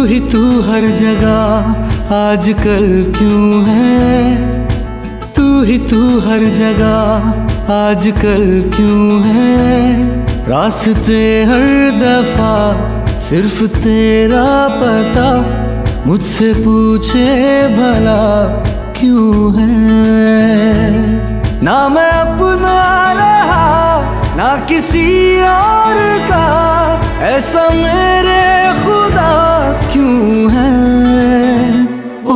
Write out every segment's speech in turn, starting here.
ही तू हर जगह आजकल क्यों है, तू ही तू हर जगह आजकल क्यों है। रास्ते हर दफा सिर्फ तेरा पता, मुझसे पूछे भला क्यों है। ना मैं अपना रहा ना किसी और का, ऐसा मेरे खुदा क्यों है। ओ,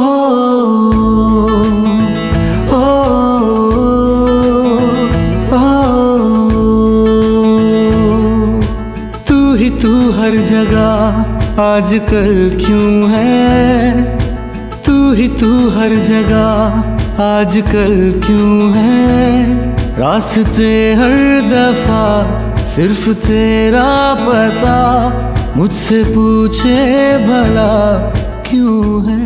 ओ, ओ, तू ही तू हर जगह आजकल क्यों है, तू ही तू हर जगह आजकल क्यों है। रास्ते हर दफा सिर्फ तेरा पता, मुझसे पूछे भला क्यों है।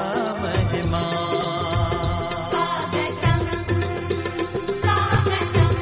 स्वागतम स्वागतम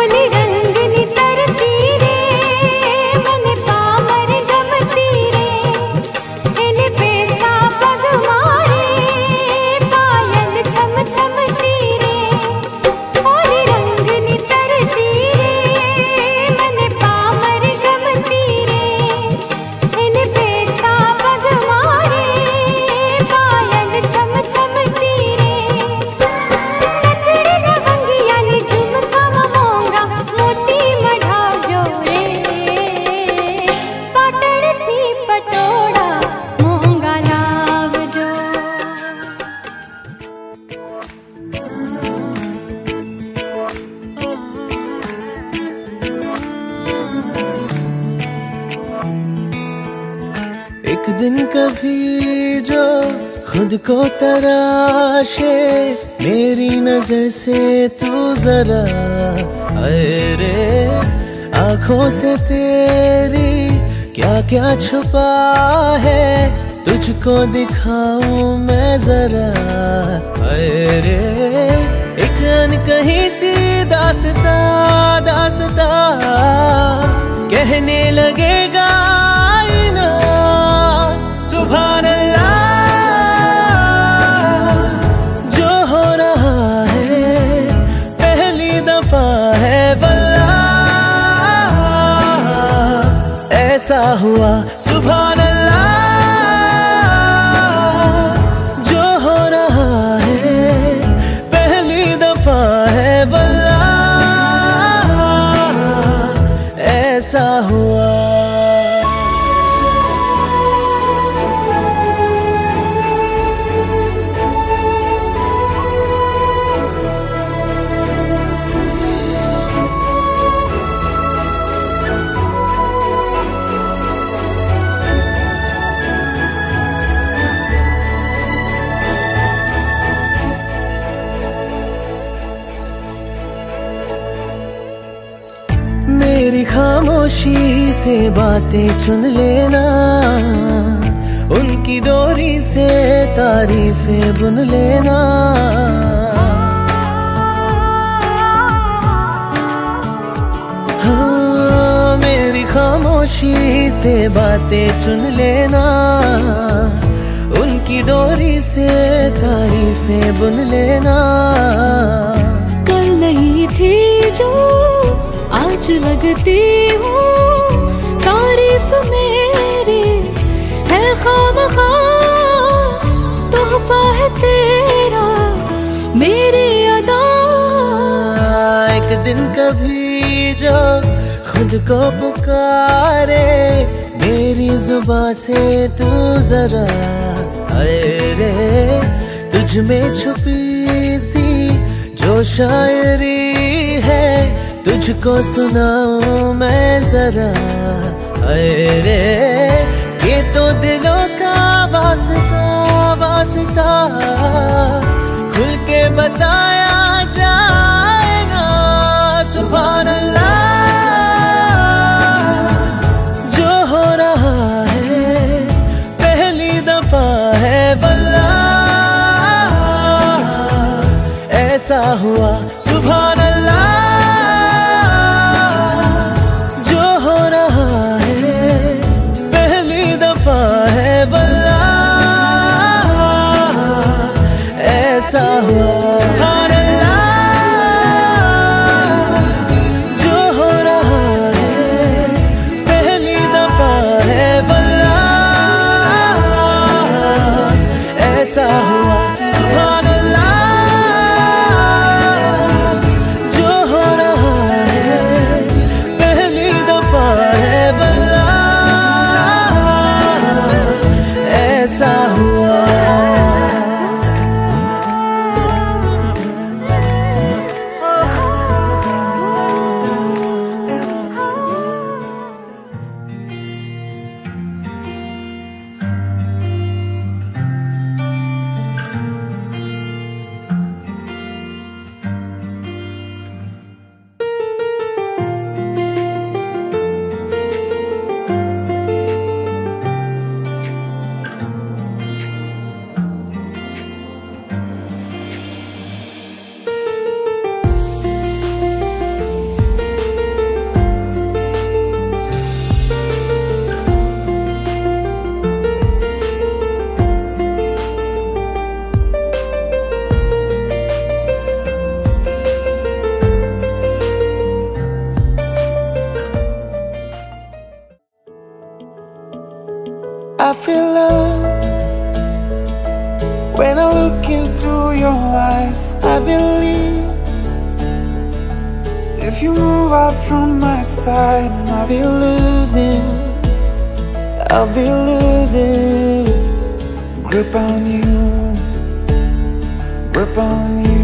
एक दिन कभी जो खुद को तराशे, मेरी नजर से तू जरा अरे आंखों से तेरी क्या क्या छुपा है, तुझको दिखाऊं मैं जरा अरे एक अनकही सी दास्ता दास्ता कहने लगेगा आईना सुभान अल्लाह, जो हो रहा है पहली दफा है वल्लाह, ऐसा हुआ सुभान अल्लाह, जो हो रहा है पहली दफा है वल्लाह, ऐसा हुआ। मेरी खामोशी से बातें चुन लेना, उनकी डोरी से तारीफें बुन लेना, हाँ मेरी खामोशी से बातें चुन लेना, उनकी डोरी से तारीफें बुन लेना। कल नहीं थी जो आज लगती हूँ, तारीफ मेरी है खामखा, तोहफा है तेरा मेरी अदा। एक दिन कभी जो खुद को पुकारे, मेरी जुबां से तू जरा अरे तुझ में छुपी सी जो शायरी है, तुझको सुनाऊं मैं जरा अरे ये तो दिलों का वास्ता वास्ता, खुल के बताया जाएगा सुभान अल्लाह, जो हो रहा है पहली दफा है वल्लाह, ऐसा हुआ सुभान अल्लाह, ऐसा हुआ सुभान अल्लाह। I feel love when I look into your eyes. I believe if you move out from my side, I'll be losing grip on you, grip on you.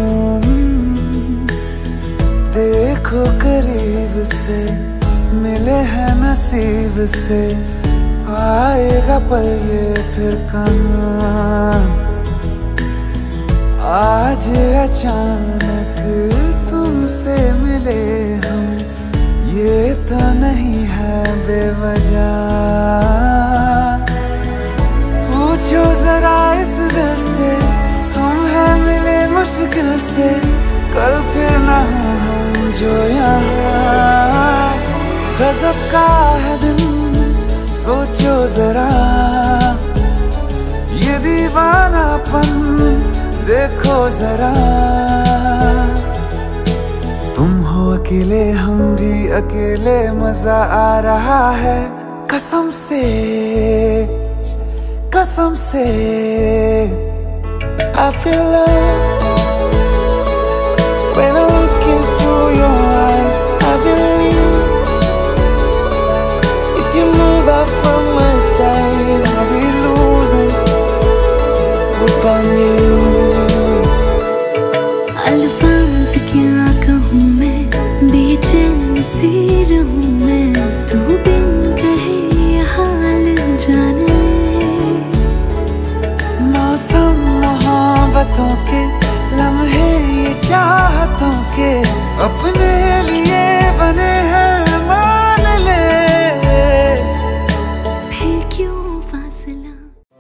देखो करीब से मिले हैं नसीब से, आएगा पल ये फिर कहाँ। आज अचानक तुमसे मिले हम, ये तो नहीं है बेवजह। पूछो जरा इस दिल से, हम हैं मिले मुश्किल से, कल फिर ना हो हम जो यहाँ। गजब का है दिन सोचो जरा, ये दीवानापन देखो जरा। तुम हो अकेले हम भी अकेले, मजा आ रहा है कसम से, कसम से। I feel love when I look into your eyes. I believe if you move out from my side, I'll be losing grip on you. अल्फाज क्या कहूँ मैं, बेचैन सी रहूँ मैं, तू बिन कहे ये हाल जान ले। मौसम मोहब्बतों के लम्हे ये चाहतों के, अपने लिए बने हैं मान ले। फिर क्यों फासला।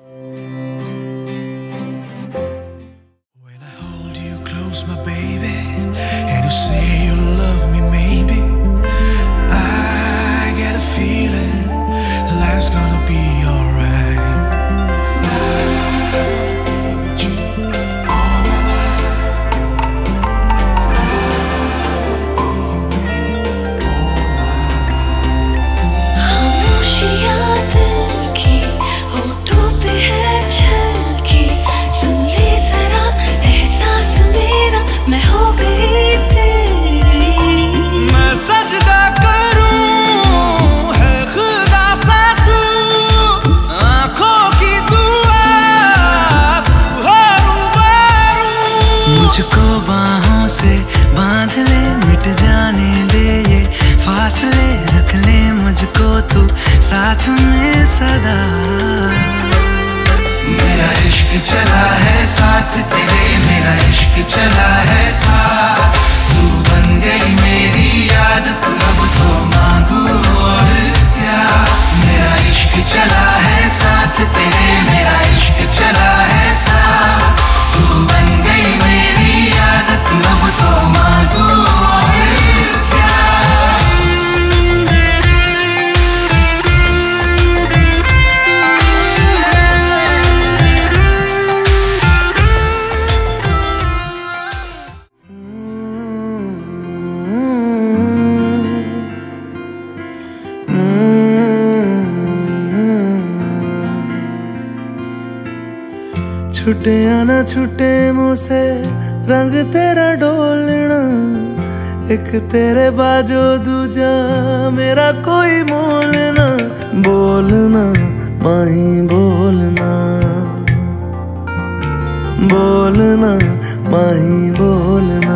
When I hold you close, my baby, and you say you love me, maybe I get a feeling life's gonna be alright. मुझको बाहों से बांध ले, मिट जाने दे ये फासले, रख ले मुझको तू साथ में सदा। मेरा इश्क चला है साथ तेरे, मेरा इश्क चला है साथ, तू बन गई मेरी याद, तू अब तो मांगू और क्या। मेरा इश्क चला है साथ तेरे, मेरा इश्क चला है साथ, तू बन गई मेरी याद, तू अब तो मांगू और क्या। छुटे या ना छुटे मुँह से रंग तेरा डोलना, एक तेरे बाजो दूजा मेरा कोई मोल ना। बोलना माही बोलना, बोलना माही बोलना।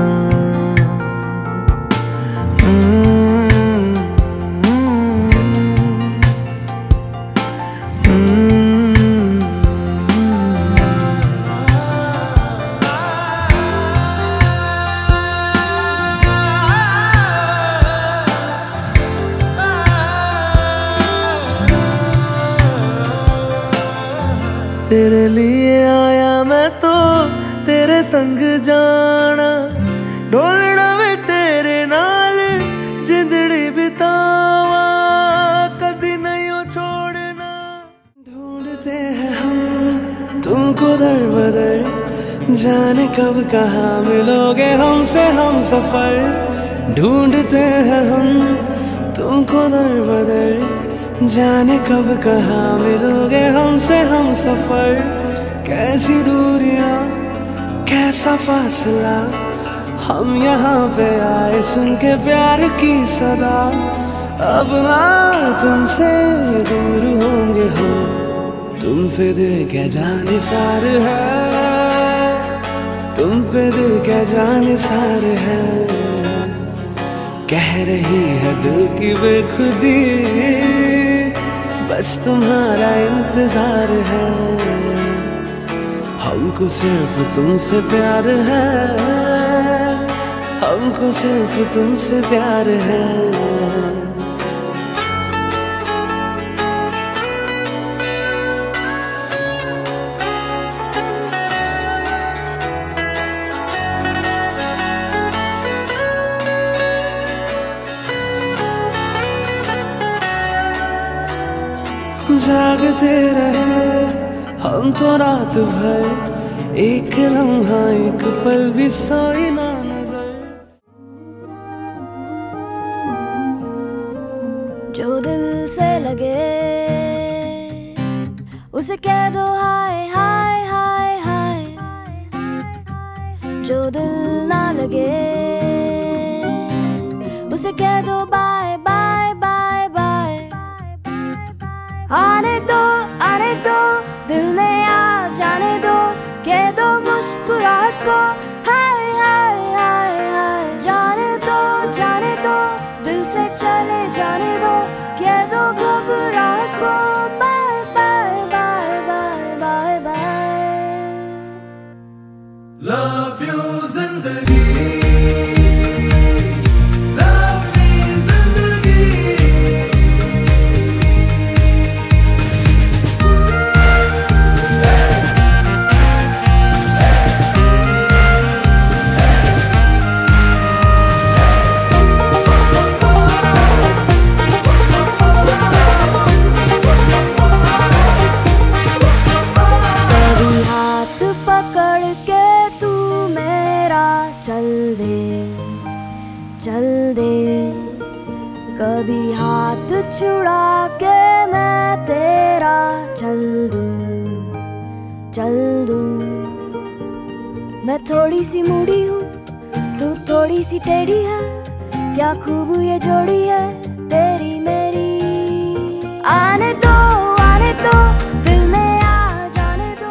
तेरे लिए आया मैं तो तेरे संग जाना, ढोलना भी तेरे नाल जिंदड़ी बितावा, कभी नहीं हो छोड़ना। ढूंढते हैं हम तुमको दर बदर, जाने कब कहाँ मिलोगे हमसे हम सफर। ढूंढते हैं हम तुमको दर बदर, जाने कब कहाँ मिलोगे हमसे हम सफर, कैसी दूरियां कैसा फासला, हम यहाँ पे आए सुन के प्यार की सदा, अब ना तुमसे दूर होंगे हम, तुम पे दिल क्या जाने सार है, तुम पे दिल क्या जाने सार है, कह रही है दिल की बेखुदी, बस तुम्हारा इंतजार है, हमको सिर्फ तुमसे प्यार है, हमको सिर्फ तुमसे प्यार है। जागते रहे हम तो रात भर, एक लम्हा एक पल भी सोई ना नजर। जो दिल से लगे उसे कह दो हाय हाय हाय हाय, जो दिल ना लगे उसे कह दो बाय बाय बाय बाय। आने दो दिल में आ जाने दो, कह दो मुस्कुराहट को हाय हाय हाय हाय। जाने दो दिल से चले जाने दो, कह दो घबराहट को bye bye bye bye bye bye. Love you जिंदगी, चल दे कभी हाथ छुड़ा के मैं तेरा चल दूं। मैं थोड़ी सी मूडी हूँ तू थोड़ी सी टेढ़ी है, क्या खूब ये जोड़ी है तेरी मेरी। आने दो दिल में आ जाने दो।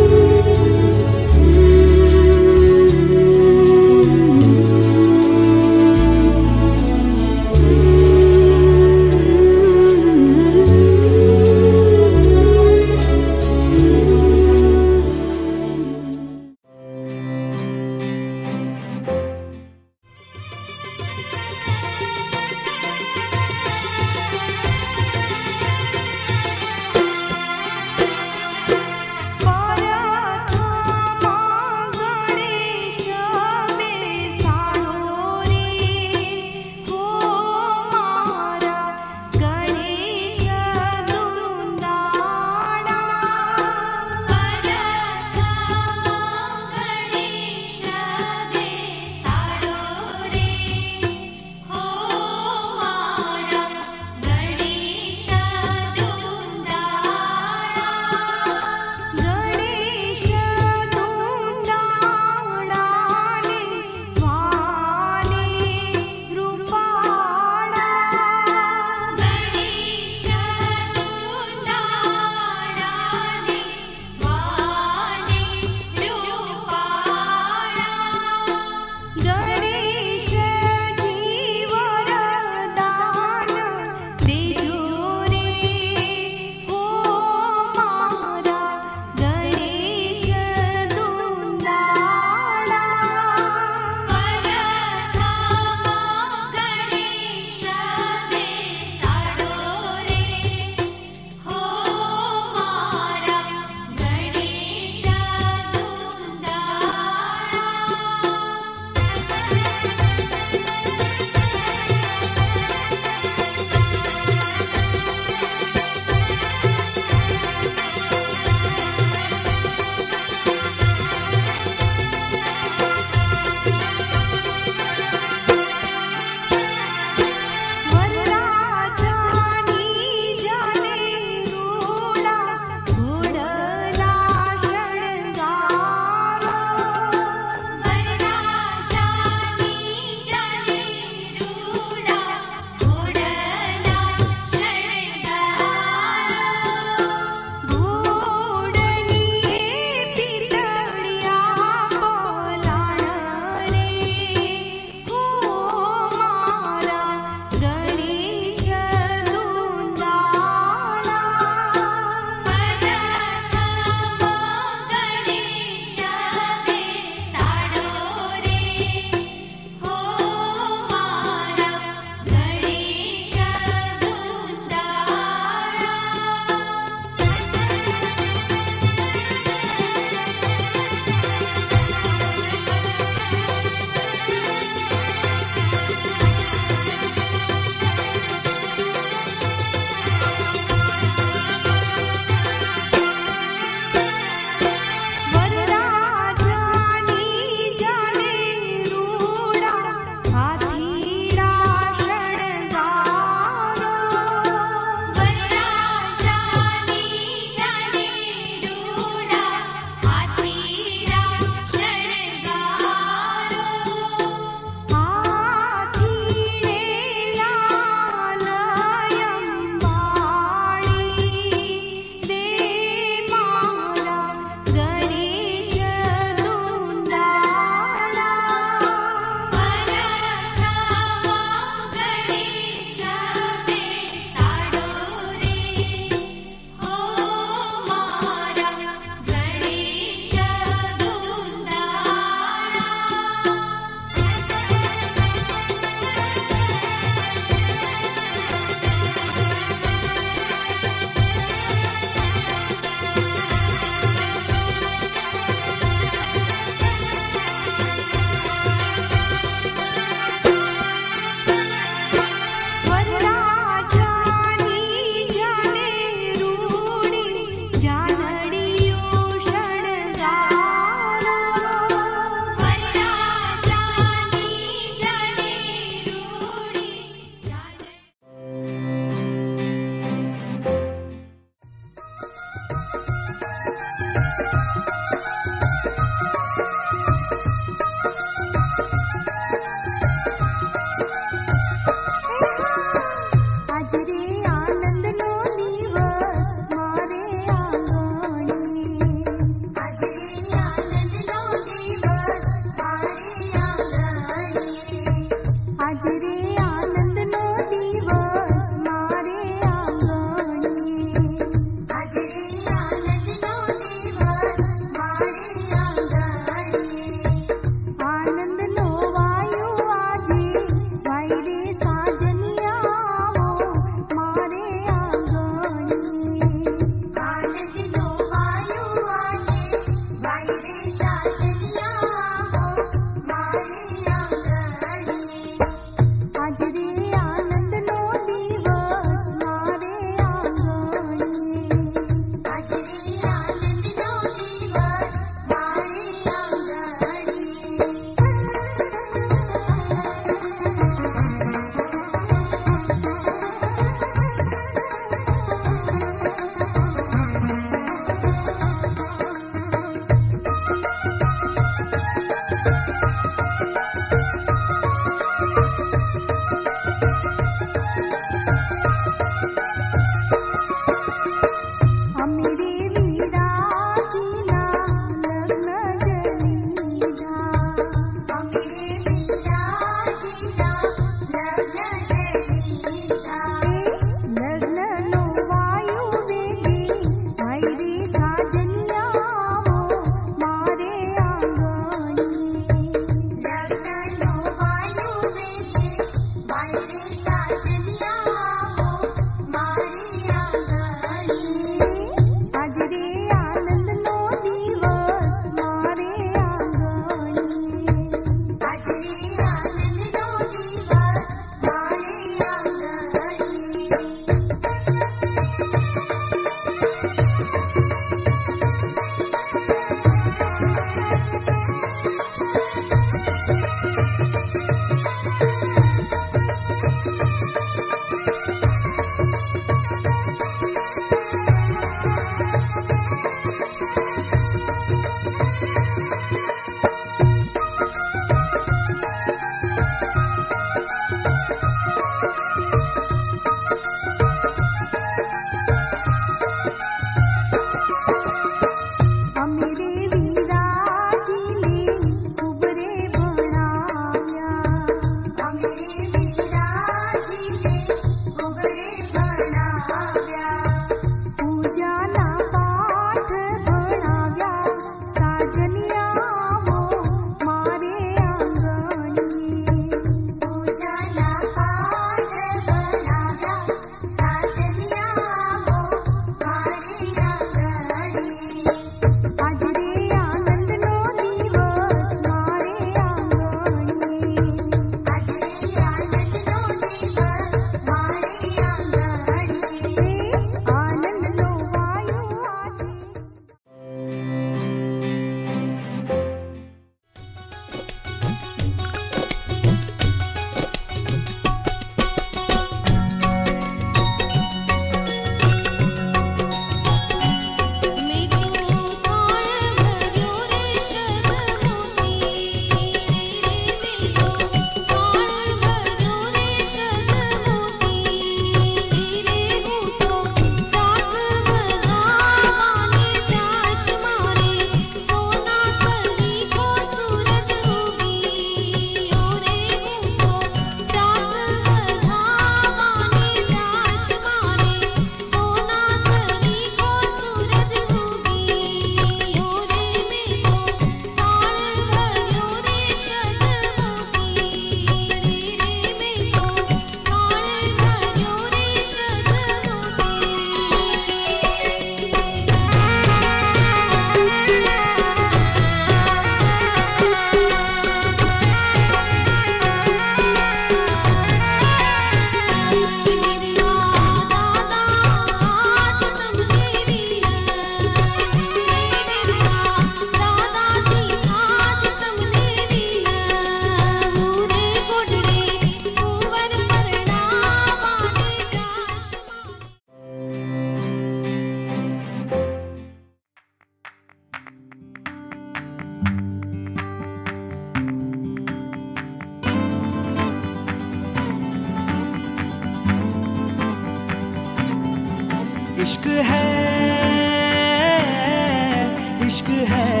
इश्क है,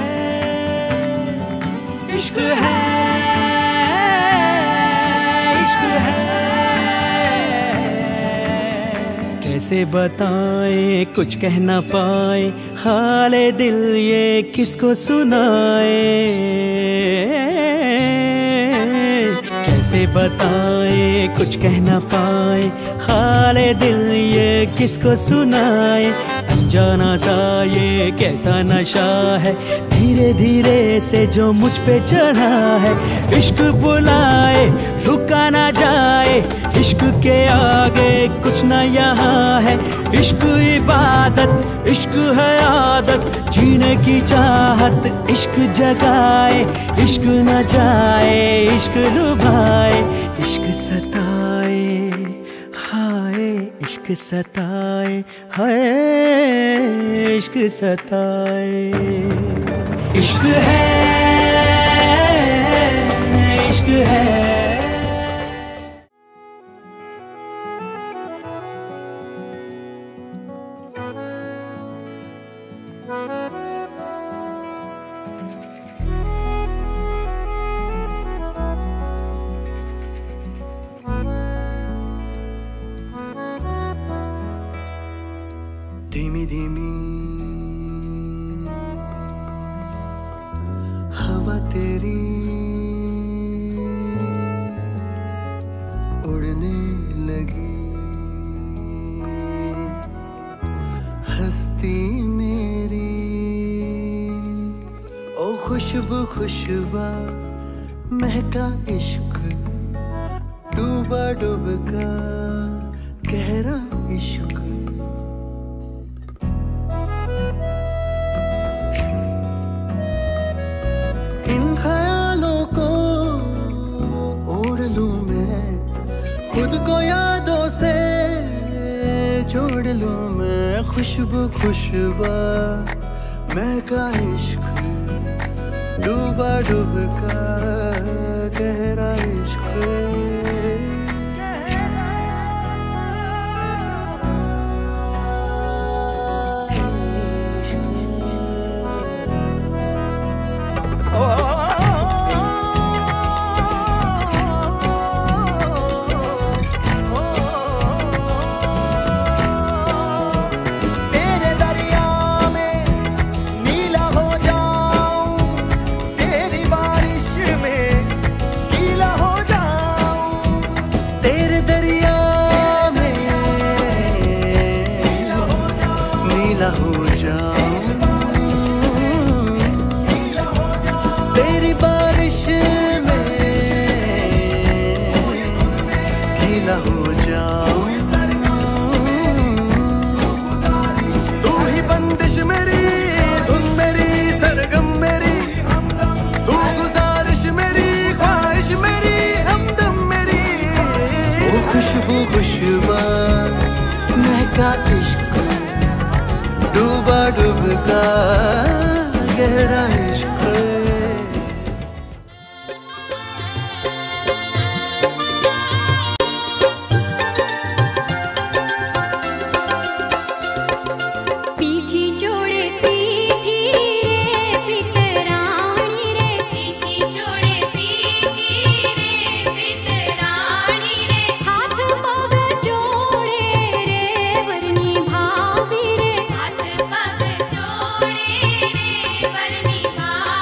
इश्क है, इश्क है। कैसे बताएं कुछ कह ना पाए, हाले दिल ये किसको सुनाए। कैसे बताएं कुछ कह ना पाए, हाले दिल ये किसको सुनाए। अनजाना सा ये कैसा नशा है, धीरे धीरे से जो मुझ पे चढ़ा है। इश्क बुलाए रुका ना जाए, इश्क के आगे कुछ ना यहाँ है। इश्क इबादत, इश्क है आदत, जीने की चाहत। इश्क जगाए, इश्क न जाए, इश्क लुभाए, इश्क सताए, हाय इश्क सताए, हाय इश्क सताए। इश्क है, इश्क है। धीमी धीमी हवा तेरी उड़ने लगी, हस्ती मेरी ओ खुशबू खुशबा महका इश्क, डूबा डूबका गहरा इश्क। इन ख्यालों को ओढ़ लूं मैं, खुद को यादों से जोड़ लूं मैं। खुशबू खुशबा महका इश्क, डूबा डूबका गहरा इश्क। तेरी बारिश में गीला हो जाऊं, तू ही बंदिश मेरी, धुन मेरी, सरगम मेरी, तू गुजारिश मेरी, ख्वाहिश मेरी, हमदम मेरी। ओ खुशबू खुशबा महका इश्क, डूबा डूबका गहरा इश्क। हाथ पग जोड़े रे वरनी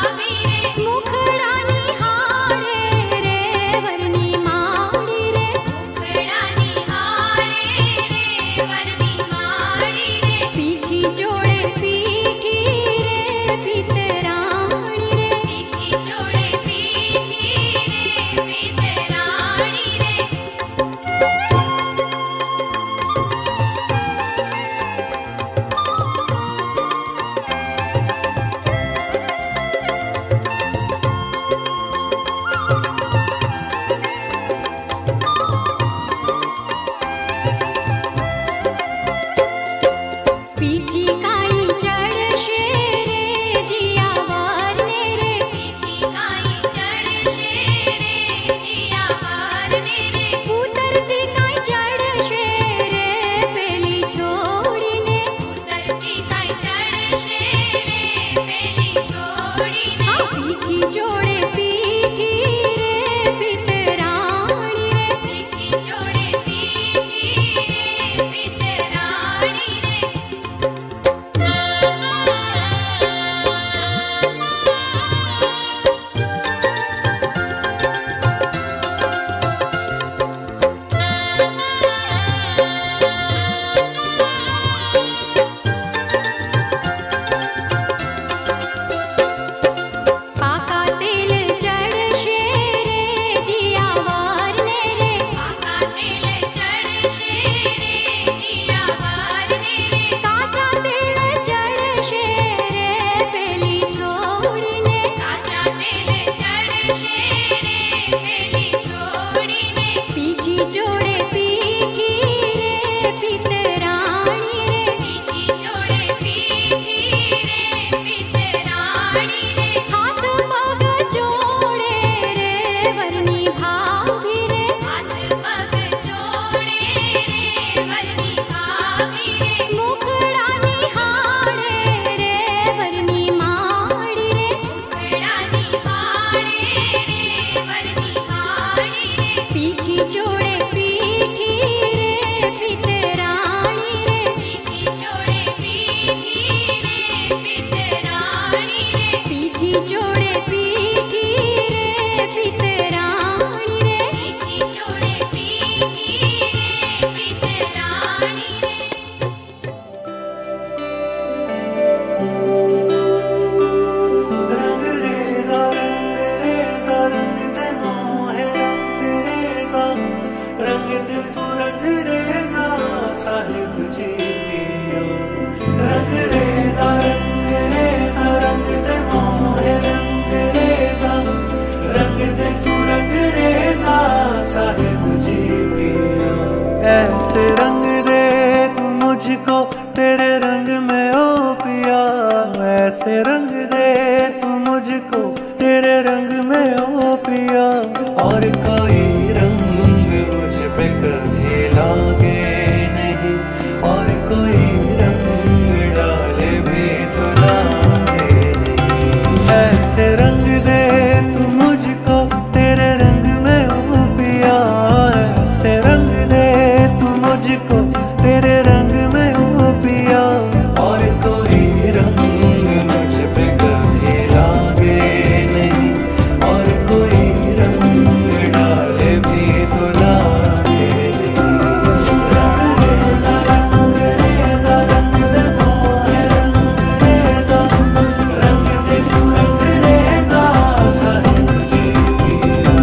ऐसे रंग दे तू मुझको तेरे रंग में ओ पिया, और कोई रंग मुझ पे कभी लागे नहीं, और कोई रंग डाले भी तो लागे नहीं। ऐसे रंग दे तू मुझको तेरे रंग में ओ पिया, ऐसे रंग दे तू मुझको तेरे रंग में ओ पिया, और कोई रंग मुझ पे कभी लागे नहीं, और कोई रंग डाले भी तो लागे नहीं। रंग रेज़ा रंग रेज़ा रंग दे मोहे रंग रेज़ा, रंग दे तू रंग रेज़ा साहिब जी पिया।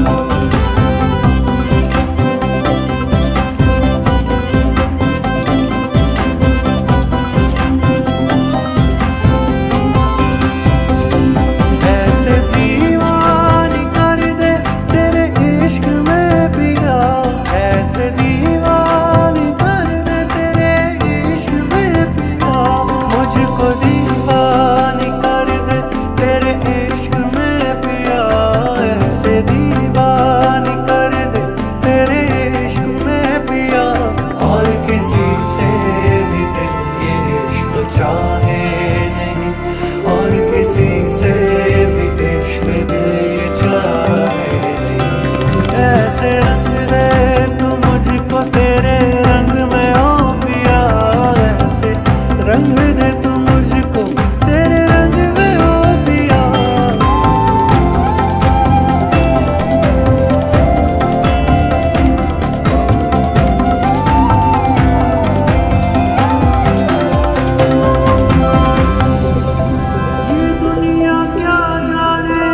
ऐसे दीवानी कर दे तेरे इश्क में पिया, ऐसे दीवानी कर दे तेरे इश्क में पिया, मुझको दीवानी कर दे तेरे इश्क में पिया, ऐसे दीवानी कर दे तेरे इश्क में पिया, और किसी से भी दिल ये इश्क चाहे नहीं, और किसी से भी इश्क दिल ये चाहे नहीं। ऐसे रंग दे तू मुझको तेरे रंग में ओ पिया, ऐसे रंग दे तू मुझको तेरे रंग में ओ पिया। ये दुनिया क्या जाने,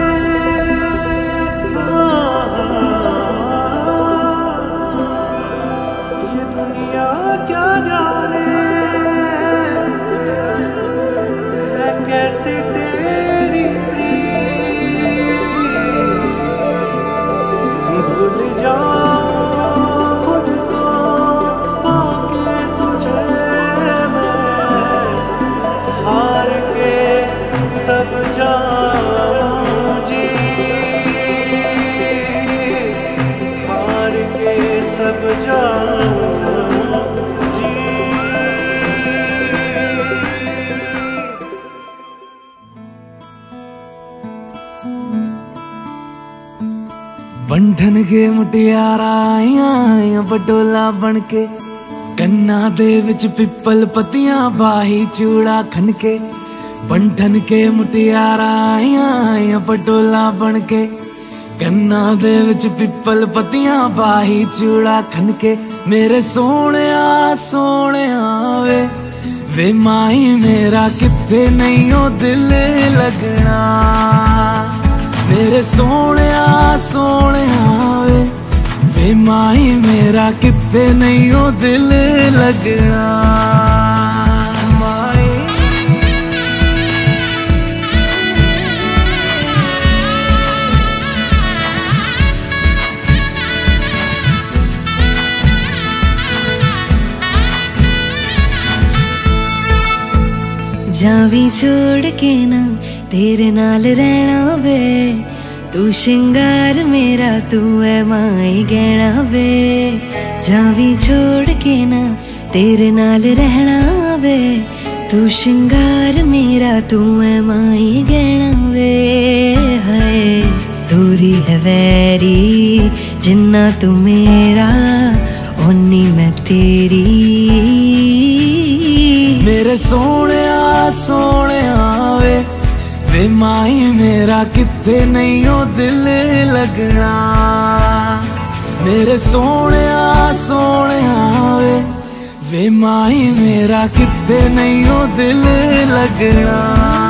ये दुनिया क्या जाने है कैसी तेरी प्रीत, भूल जाऊं खुद को पाके तुझे मैं, हार के सब जाऊं जी, हार के सब जाऊं जी। बंधन के मुटियारा आइयां बटोला बन के, कन्ना दे विच पिपल पतियां बाही चूड़ा खनके। बंधन के मुटियारा आइयां पटोला बन के, कन्ना दे विच पिपल पतियां बाही चूड़ा खनके। मेरे सोहणिया सोहणिया वे माई मेरा किथे नहीं ओ दिल लगना, मेरे सोहणिया सोहणिया वे माई मेरा किथे नहीं ओ दिल लगना। माई जावी छोड़ के ना तेरे नाल रहना वे, तू शिंगार मेरा तू है माई गहना वे। जावी छोड़ के ना तेरे नाल रहना वे, तू शिंगार मेरा तू है माई गहना वे। हाय दूरी है वैरी जिन्ना तू मेरा, ओनी मैं तेरी। मेरे सोहणिया सोहणिया वे माई मेरा किथे नहीं ओ दिल लगना, मेरे सोहणिया सोहणिया वे माई मेरा किथे नहीं ओ दिल लगना।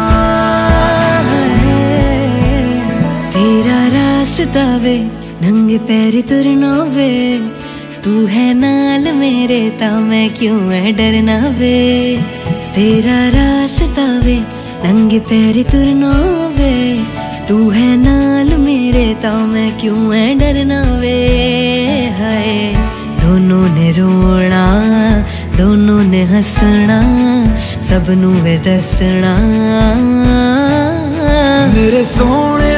तेरा रास्ता वे नंगे पैरी तुरना वे, तू है नाल मेरे ता मैं क्यों है डरना वे। तेरा रास्ता वे नंगे पैरी तुरना वे, तू है नाल मेरे ता मैं क्यों है डरना वे। हाय दोनों ने रोना दोनों ने हंसना, सबनू वे दसना। मेरे सोने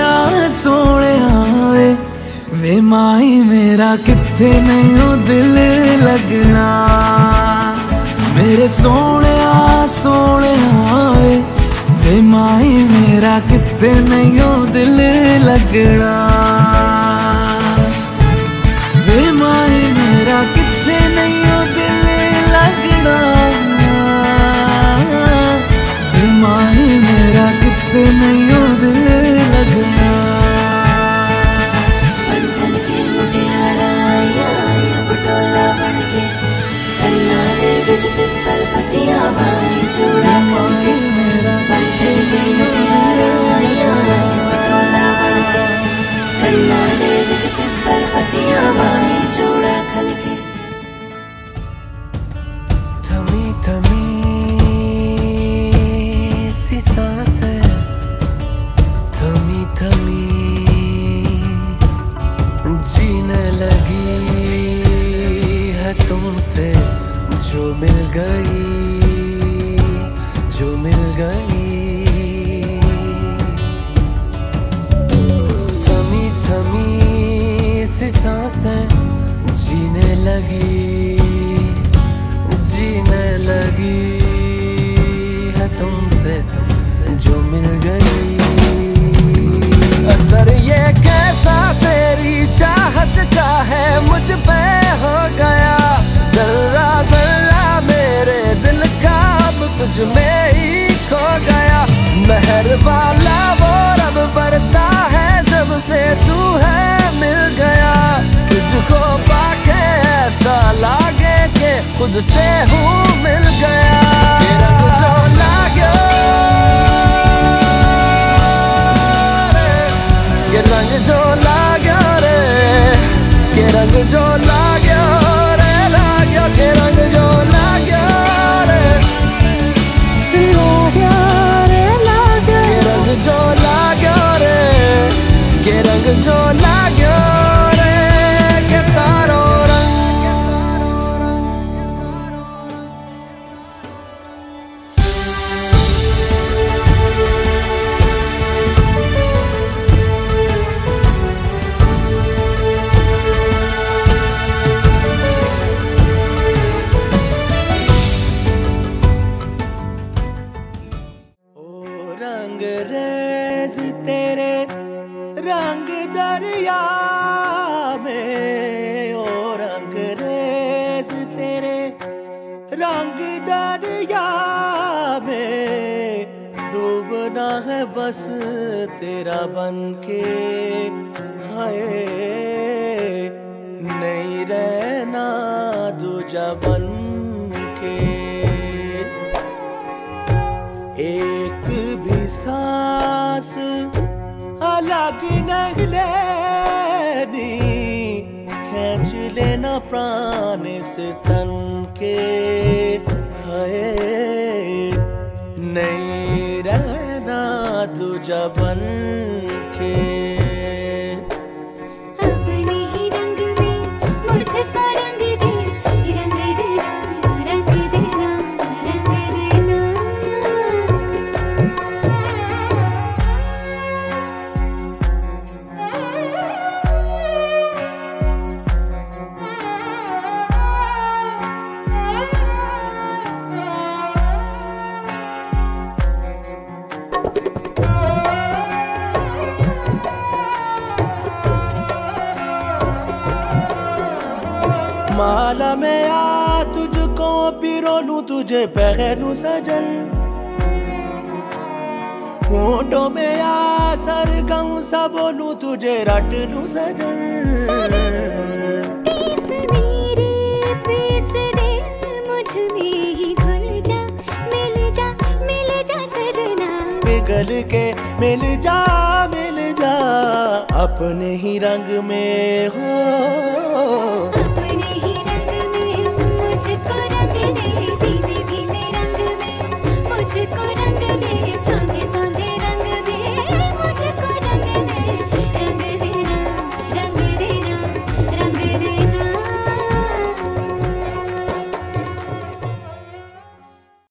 वे माही मेरा किथे नहीं हो दिल लगना। मेरे सोने वे माही मेरा किथे नहीं हो दिल लगना। वे माही मेरा किथे नहीं हो दिल लगना। वे माही मेरा किथे नहीं हो दिल लगना। बंधन के मुटियारा आया पटोला बनके, कन्ना दे विच पिपल पतिया भाई चूड़ा करके। बंधन के मुटियारा आया पटोला बनके, कन्ना दे विच पिपल पतिया भाई चूड़ा करके। थमी थमी सी सांसें, थमी थमी जीने लगी है तुमसे जो मिल गई, जो मिल गई। थमी थमी सी सांसें जीने लगी, जीने लगी है तुमसे जो मिल गई। असर ये कैसा तेरी चाहत का है मुझ पे हो गया। जर्रा जर्रा मेरे दिल का अब तुझ में ही खो गया। मेहर वाला वो रब बरसा है जब से तू है मिल गया। तुझको पाके ऐसा लागे के खुद से हूँ मिल गया। के रंग जो लाग्यो रे, के रंग जो लाग्यो रे, के रंग जो लाग्यो रे, लाग्यो के रंग जो लाग्यो रे, लाग्यो रे, लाग्यो के रंग जो लाग्यो रे, के रंग जो लाग्यो रे, के तारो रंग। रंग रेज तेरे रंग दरिया में, ओ रंग रेज तेरे रंग दरिया में। डूबना है बस तेरा बनके, हाय नहीं रहना दूजा बनके। एक भी सांस अलग नहीं लेनी, खींच लेना प्राण से तन के, हाय नहीं रहना दूजा बन के। अपने ही रंग में मुझको रंग दे, रंग देना, रंग देना, रंग देना। माला में आ तुझको पिरोलूं तुझे पहनूं सजन। होठों में आ सरगम सा बोलूं तुझे रट लूं सजन। पीस मेरे पीस दे मुझ में ही घुल जा, मिल जा, मिल जा सजना। पिघल के मिल जा, मिल जा अपने ही रंग में हो। अपने ही रंग में मुझको रंग दे।